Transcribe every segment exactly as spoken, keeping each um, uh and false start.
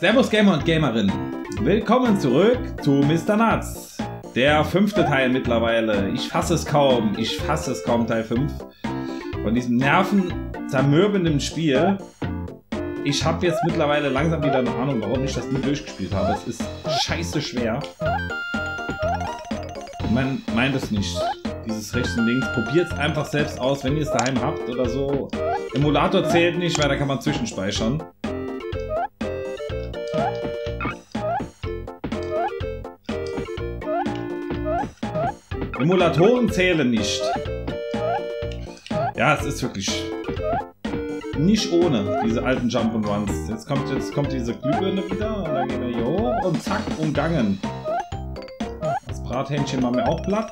Servus Gamer und Gamerinnen. Willkommen zurück zu Mister Nuts. Der fünfte Teil mittlerweile. Ich fasse es kaum. Ich fasse es kaum, Teil fünf. Von diesem nervenzermürbenden Spiel. Ich habe jetzt mittlerweile langsam wieder eine Ahnung, warum ich das nie durchgespielt habe. Es ist scheiße schwer. Man meint es nicht. Dieses rechts und links. Probiert es einfach selbst aus, wenn ihr es daheim habt oder so. Emulator zählt nicht, weil da kann man zwischenspeichern. Emulatoren zählen nicht. Ja, es ist wirklich nicht ohne diese alten Jump'n'Runs. Jetzt kommt, jetzt kommt diese Glühbirne wieder und dann gehen wir hier hoch und zack, umgangen. Das Brathähnchen machen wir auch platt.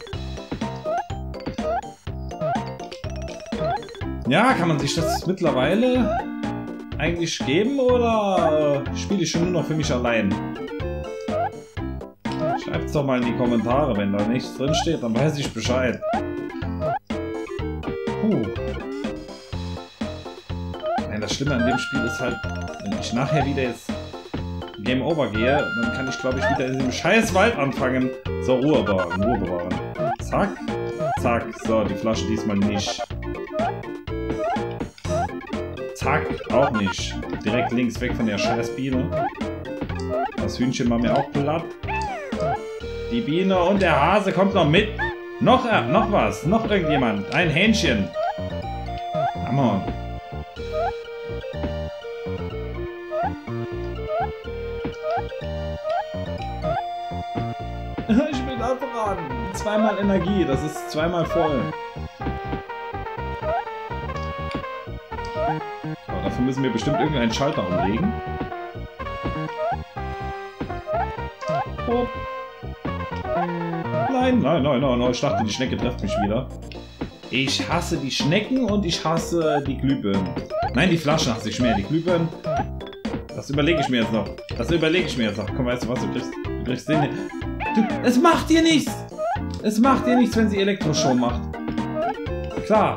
Ja, kann man sich das mittlerweile eigentlich geben oder äh, spiele ich schon nur noch für mich allein? Schreibt es doch mal in die Kommentare, wenn da nichts drin steht, dann weiß ich Bescheid. Puh. Nein, das Schlimme an dem Spiel ist halt, wenn ich nachher wieder jetzt Game Over gehe, dann kann ich glaube ich wieder in diesem scheiß Wald anfangen. So, Ruhe bewahren, Ruhe bewahren. Zack, zack, so, die Flasche diesmal nicht. Zack, auch nicht. Direkt links weg von der scheiß Biene. Das Hühnchen war mir auch platt. Die Biene und der Hase kommt noch mit. Noch, äh, noch was. Noch irgendjemand. Ein Hähnchen. Come on. Ich bin abgeraten. Zweimal Energie. Das ist zweimal voll. Aber dafür müssen wir bestimmt irgendeinen Schalter umlegen. Oh. Nein, nein, nein, nein, nein, ich dachte, die Schnecke trifft mich wieder. Ich hasse die Schnecken und ich hasse die Glühbirnen. Nein, die Flaschen hasse ich mehr. Die Glühbirnen, das überlege ich mir jetzt noch. Das überlege ich mir jetzt noch. Komm, weißt du was, du kriegst, du kriegst den... Du, es macht dir nichts! Es macht dir nichts, wenn sie Elektroshow macht. Klar.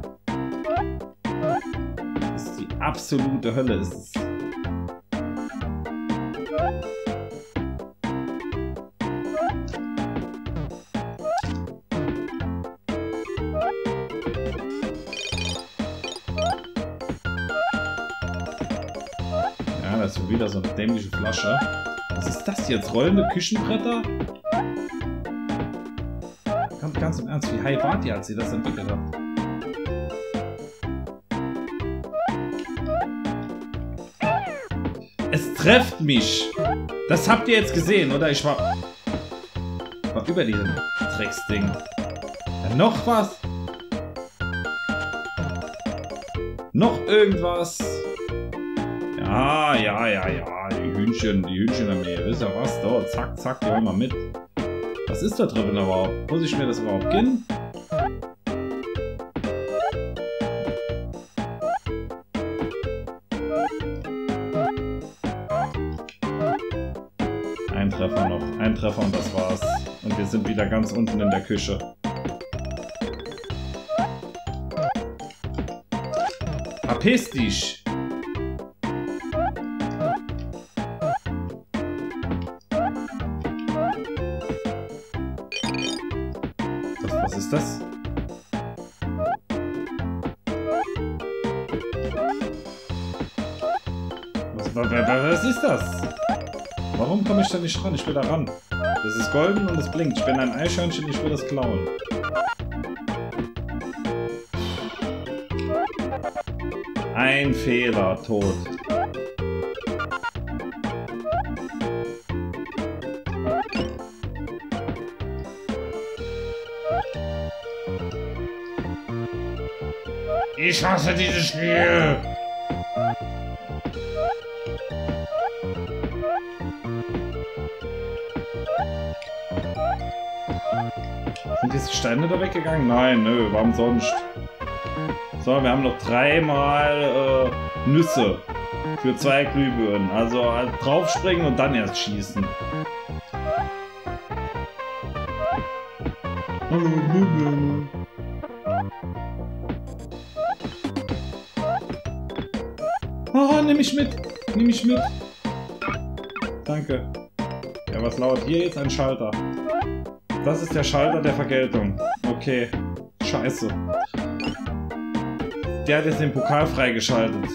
Das ist die absolute Hölle, ist es. Das ist wieder so eine dämliche Flasche. Was ist das jetzt? Rollende Küchenbretter? Ganz, ganz im Ernst, wie high wart ihr, als ihr das entwickelt habt? Es trifft mich! Das habt ihr jetzt gesehen, oder? Ich war... war über diesem Drecksding. Ja, noch was? Noch irgendwas? Ja, ja, ja, ja, die Hühnchen, die Hühnchenarmee, wisst ihr was? Da, zack, zack, die holen wir mit. Was ist da drin überhaupt? Muss ich mir das überhaupt gehen? Ein Treffer noch, ein Treffer und das war's. Und wir sind wieder ganz unten in der Küche. Verpiss dich! Was ist das? Was, was, was ist das? Warum komme ich da nicht ran? Ich will da ran. Das ist golden und es blinkt. Ich bin ein Eichhörnchen, ich will das klauen. Ein Fehler, tot. Ich hasse dieses Spiel! Sind diese Steine da weggegangen? Nein, nö, warum sonst? So, wir haben noch dreimal äh, Nüsse für zwei Glühbirnen. Also halt draufspringen und dann erst schießen. Hallo, Glühbirne. Oh, nimm mich mit. Nimm mich mit. danke. Ja, was lauert hier jetzt? Ein Schalter. Das ist der Schalter der Vergeltung. Okay. Scheiße. Der hat jetzt den Pokal freigeschaltet.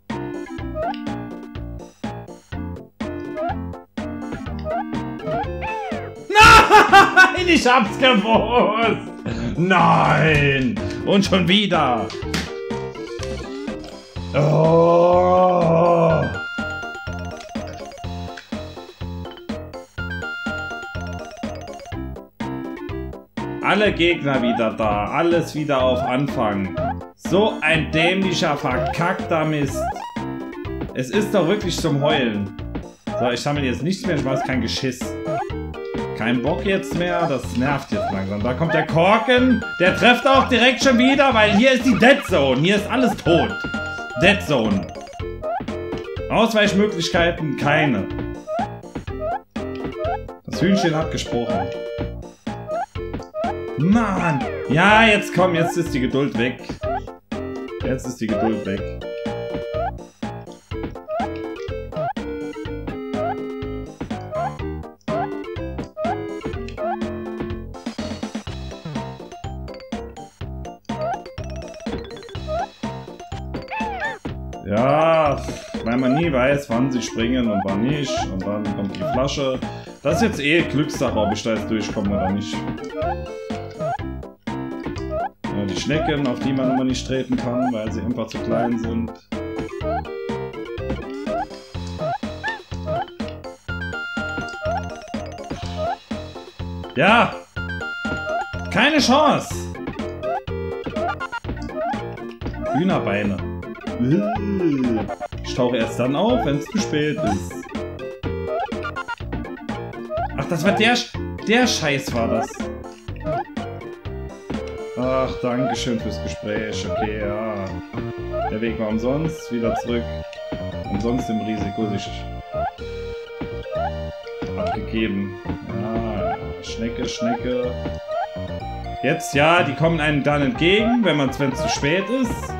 Nein! Ich hab's gewusst! Nein! Und schon wieder! Oh! Alle Gegner wieder da, alles wieder auf Anfang. So ein dämlicher, verkackter Mist. Es ist doch wirklich zum Heulen. So, ich sammle jetzt nichts mehr, ich mache kein Geschiss. Kein Bock jetzt mehr, das nervt jetzt langsam. Da kommt der Korken, der trifft auch direkt schon wieder, weil hier ist die Dead Zone. Hier ist alles tot. Dead Zone. Ausweichmöglichkeiten keine. Das Hühnchen hat gesprochen. Mann! Ja, jetzt komm, jetzt ist die Geduld weg. Jetzt ist die Geduld weg. Ja, weil man nie weiß, wann sie springen und wann nicht. Und dann kommt die Flasche. Das ist jetzt eh Glückssache, ob ich da jetzt durchkomme oder nicht. Ja, die Schnecken, auf die man immer nicht treten kann, weil sie einfach zu klein sind. Ja! Keine Chance! Hühnerbeine. Ich tauche erst dann auf, wenn es zu spät ist. Ach, das war der... Sch der Scheiß war das. Ach, danke schön fürs Gespräch. Okay, ja. Der Weg war umsonst. Wieder zurück. Umsonst im Risiko sich abgegeben. Ja, Schnecke, Schnecke. Jetzt, ja, die kommen einem dann entgegen, wenn es zu spät ist.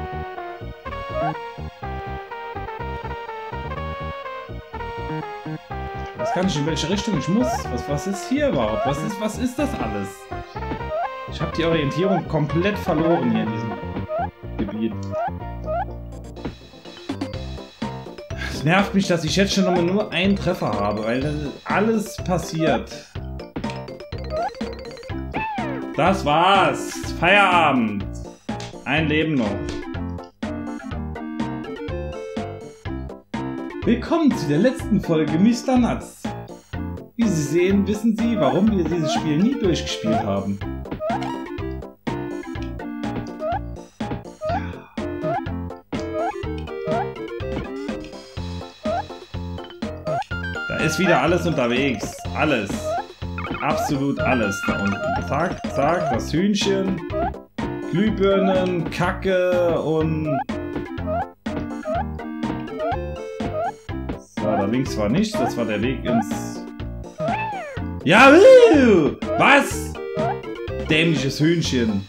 Ich weiß gar nicht, in welche Richtung ich muss. Was, was ist hier überhaupt? Was ist, was ist das alles? Ich habe die Orientierung komplett verloren hier in diesem Gebiet. Es nervt mich, dass ich jetzt schon nochmal nur einen Treffer habe, weil alles passiert. Das war's. Feierabend. Ein Leben noch. Willkommen zu der letzten Folge Mister Nuts. Wie Sie sehen, wissen Sie, warum wir dieses Spiel nie durchgespielt haben. Da ist wieder alles unterwegs. Alles. Absolut alles da unten. Zack, zack, das Hühnchen, Glühbirnen, Kacke und... So, da links war nichts, das war der Weg ins... Ja, was? Dämliches Hühnchen.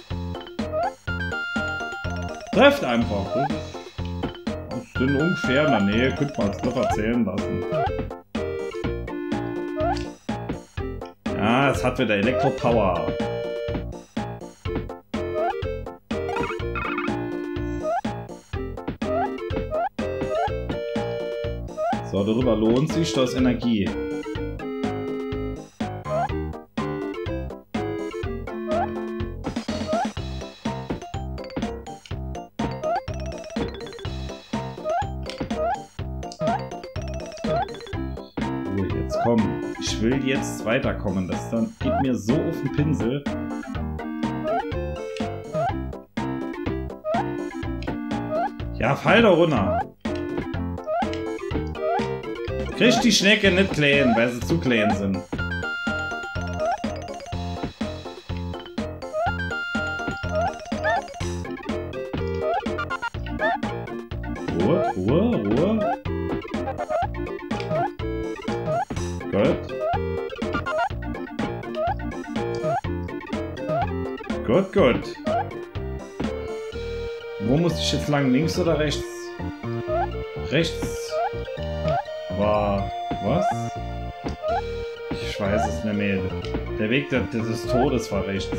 Trefft einfach. Das sind ungefähr in der Nähe, könnte man es doch erzählen lassen. Ja, es hat wieder Elektropower. So, darüber lohnt sich das Energie. So, jetzt komm. Ich will jetzt weiterkommen. Das dann geht mir so auf den Pinsel. Ja, fall doch runter. Krieg die Schnecke nicht klein, weil sie zu klein sind. Ruhe, Ruhe, Ruhe. Gut. Gut, gut. Wo muss ich jetzt lang? Links oder rechts? Rechts. war... was? Ich weiß es nicht mehr. Der Weg des, des Todes war rechts.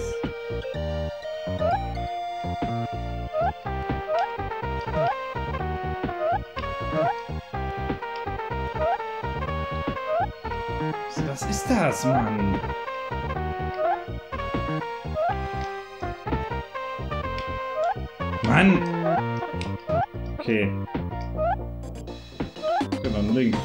Was ist das, Mann? Mann! Okay. Genau, links.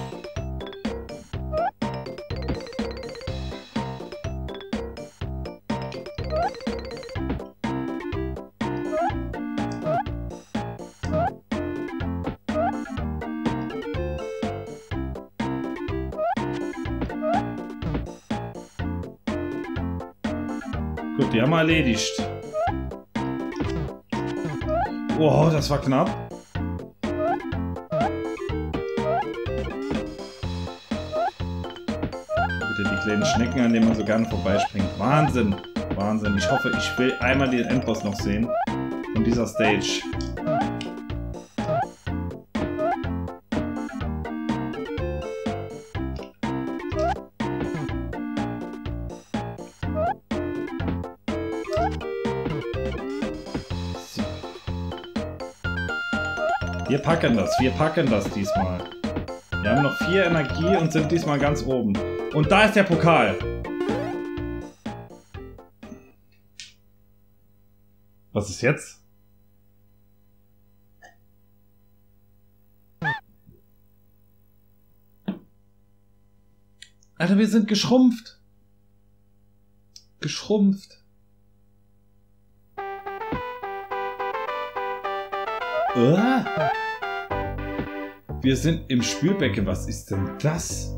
Gut, die haben wir erledigt. Wow, das war knapp. Bitte die kleinen Schnecken, an denen man so gerne vorbeispringt. Wahnsinn, Wahnsinn. Ich hoffe, ich will einmal den Endboss noch sehen. Von dieser Stage. Wir packen das, wir packen das diesmal. Wir haben noch vier Energie und sind diesmal ganz oben. Und da ist der Pokal. Was ist jetzt? Alter, wir sind geschrumpft. Geschrumpft. Uh. Wir sind im Spülbecken. Was ist denn das?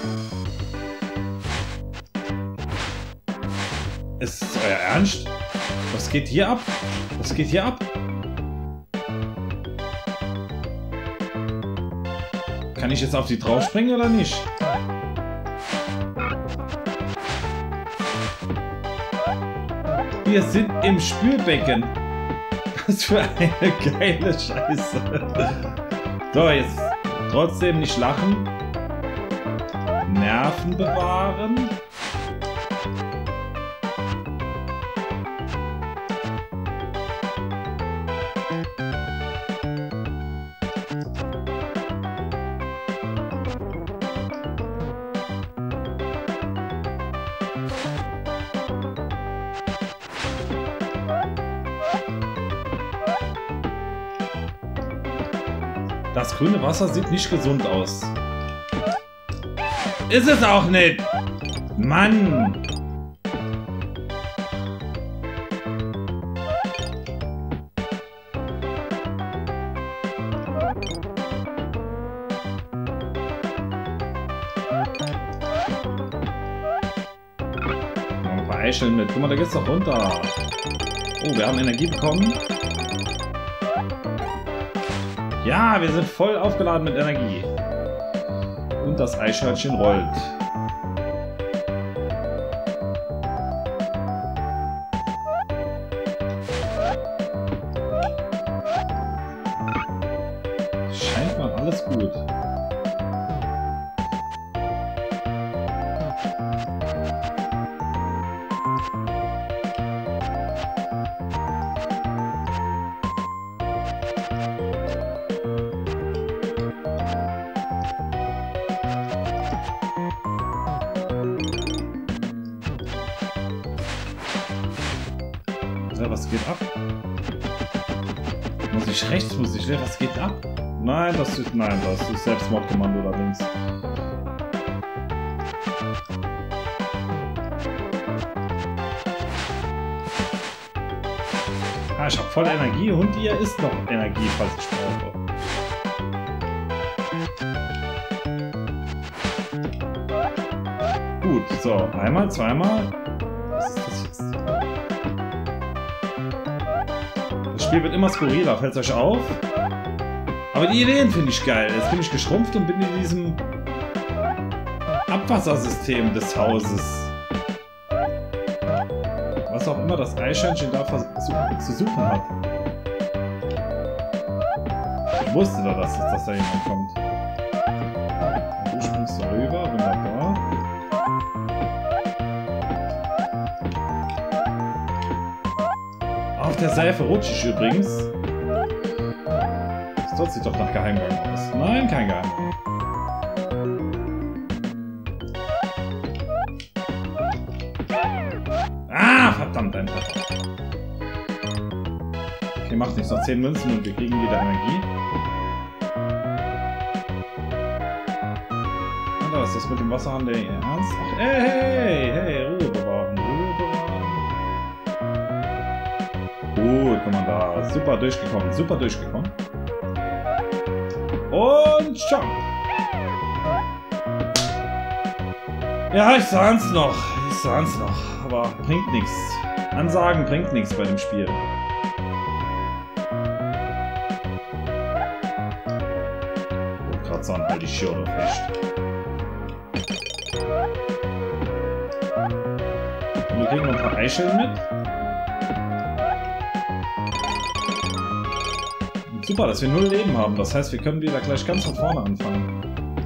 Ist es euer Ernst? Was geht hier ab? Was geht hier ab? Kann ich jetzt auf die draufspringen oder nicht? Wir sind im Spülbecken. Was für eine geile Scheiße. So, jetzt trotzdem nicht lachen. Nerven bewahren. Das grüne Wasser sieht nicht gesund aus. Ist es auch nicht! Mann! Noch ein paar Eicheln mit. Guck mal, da geht's doch runter. Oh, wir haben Energie bekommen. Ja, wir sind voll aufgeladen mit Energie. Und das Eichhörnchen rollt. Scheint mal alles gut. Was geht ab? Muss ich rechts, muss ich rechts? Was geht ab? Nein, das ist, nein, das ist Selbstmordkommando da links. Ah, ich habe voll Energie und hier ist noch Energie, falls ich brauche. Gut, so, einmal, zweimal. Was ist das jetzt? Das Spiel wird immer skurriler, fällt es euch auf? Aber die Ideen finde ich geil. Jetzt bin ich geschrumpft und bin in diesem Abwassersystem des Hauses. Was auch immer das Eichhörnchen da zu, zu suchen hat. Ich wusste doch, dass, dass da jemand kommt. der Seife rutschig übrigens. Das sieht doch nach Geheimgang aus. Nein, kein Geheimgang. Ah, verdammt, ein Treffer. Okay, macht nichts. Noch zehn Münzen und wir kriegen wieder Energie. Und was ist das mit dem Wasserhahn, der Ernst? Ach, hey, hey, hey, Ruhe bewahren, Ruhe bewahren. Gut, guck mal da. Super durchgekommen, super durchgekommen. Und schon. Ja, ich sah's noch. Ich sah's noch. Aber bringt nichts. Ansagen bringt nichts bei dem Spiel. Und gerade so halt die Schirre fest. Und wir kriegen noch ein paar Eicheln mit. Super, dass wir null Leben haben. Das heißt, wir können wieder gleich ganz von vorne anfangen.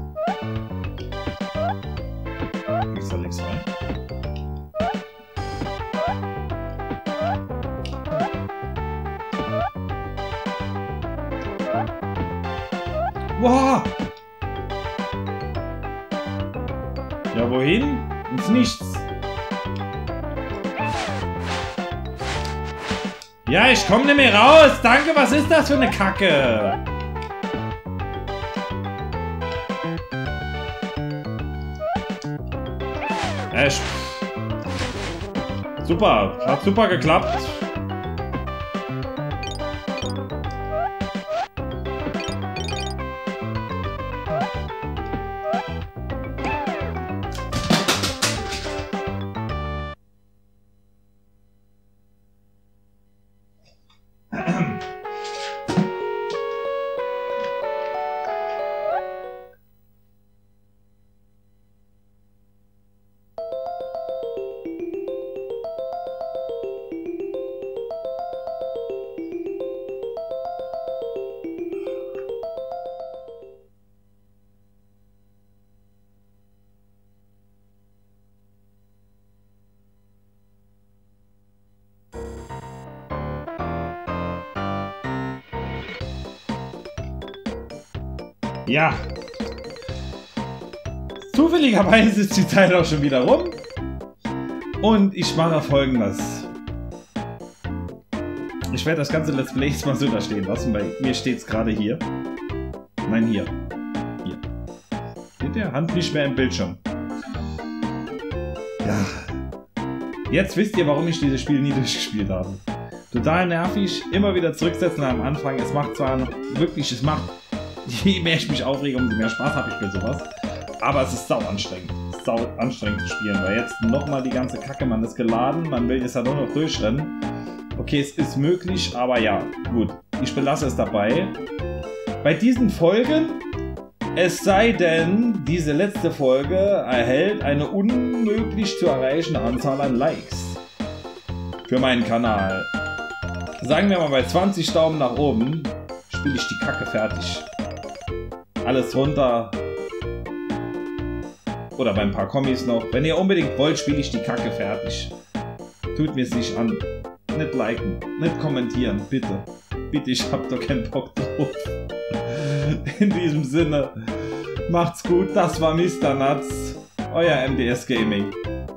Ist da links rein? Wow! Ja, wohin? Ins Nichts. Ja, ich komme nicht mehr raus. Danke, was ist das für eine Kacke? Echt. Super, hat super geklappt. Ja. Zufälligerweise ist die Zeit auch schon wieder rum. Und ich mache Folgendes. Ich werde das ganze Let's Play jetzt mal so da stehen lassen, weil mir steht es gerade hier. Nein, hier. Hier. Seht ihr? Hand nicht mehr im Bildschirm. Ja. Jetzt wisst ihr, warum ich dieses Spiel nie durchgespielt habe. Total nervig. Immer wieder zurücksetzen am Anfang. Es macht zwar noch wirklich, es macht... Je mehr ich mich aufrege, umso mehr Spaß habe ich für sowas. Aber es ist sau anstrengend. Es ist sau anstrengend zu spielen, weil jetzt nochmal die ganze Kacke, man ist geladen, man will jetzt ja nur noch durchrennen. Okay, es ist möglich, aber ja, gut. Ich belasse es dabei. Bei diesen Folgen, es sei denn, diese letzte Folge erhält eine unmöglich zu erreichende Anzahl an Likes für meinen Kanal. Sagen wir mal, bei zwanzig Daumen nach oben spiele ich die Kacke fertig. Alles runter. Oder bei ein paar Kommis noch. Wenn ihr unbedingt wollt, spiele ich die Kacke fertig. Tut mir es nicht an. Nicht liken, nicht kommentieren, bitte. Bitte, ich hab doch keinen Bock drauf. In diesem Sinne, macht's gut. Das war Mister Nuts, euer M D S Gaming.